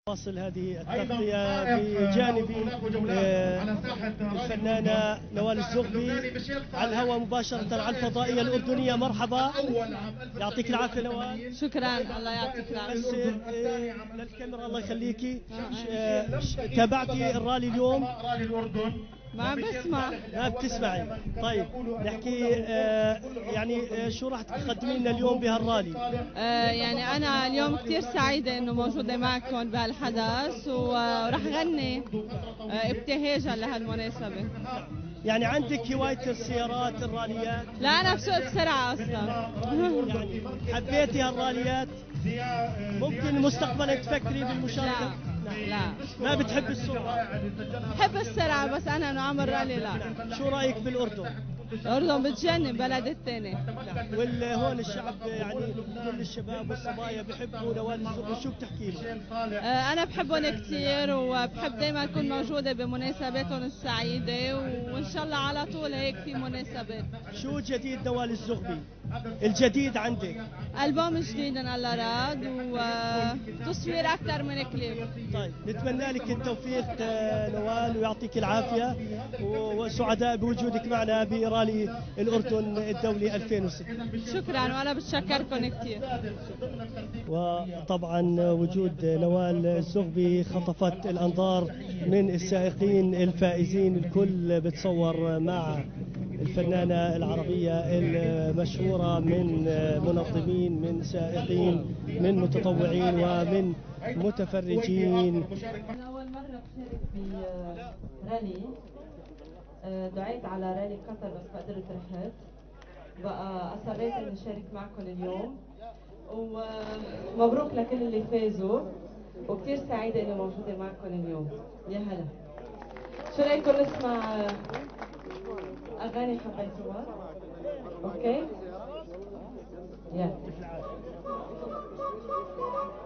واصل هذه التغطية بجانب الفنانة نوال الزغبي على الهواء مباشرة على الفضائية الأردنية. مرحبا، يعطيك العافية نوال. شكرا، الله يعطيك العافية. بس للكاميرا الله يخليكي، تابعتي الرالي اليوم؟ ما عم بسمع. ما بتسمعي؟ طيب نحكي يعني شو راح تقدمي لنا اليوم بهالرالي؟ يعني أنا اليوم كثير سعيدة إنه موجودة معكم بهالحدث وراح غني ابتهاجا لهالمناسبة. يعني عندك هواية السيارات الراليات؟ لا، أنا بسوق بسرعة أصلا. يعني حبيتي هالراليات؟ ممكن مستقبلا تفكري بالمشاركة؟ لا، ما بتحب السرعة؟ بحب السرعة بس أنا إنه أعمل رالي لا. شو رأيك بالأردن؟ الأردن بتجنن، بلد الثاني. هون الشعب يعني كل الشباب والصبايا بحبوا نوال الزغبي، شو بتحكي له؟ أنا بحبهم كثير وبحب دايما أكون موجودة بمناسباتهم السعيدة، وإن شاء الله على طول هيك في مناسبات. شو جديد نوال الزغبي؟ الجديد عندك؟ ألبوم جديد إن الله راد وتصوير أكثر من كليب. طيب نتمنى لك التوفيق نوال ويعطيك العافية، وسعداء بوجودك معنا برالي الأردن الدولي 2006. شكرا، وأنا بتشكركم كثير. وطبعا وجود نوال الزغبي خطفت الأنظار من السائقين الفائزين، الكل بتصور مع الفنانة العربية المشهورة من منظمين، من سائقين، من متطوعين ومن متفرجين. أنا أول مرة بشارك برالي، دعيت على رالي قطر بس ما قدرت رحت، بقى أصريت إني أشارك معكم اليوم، ومبروك لكل اللي فازوا، وكثير سعيدة إني موجودة معكم اليوم. يا هلا، شو رأيكم نسمع أغاني حبيتوها؟ أوكي؟ يلا.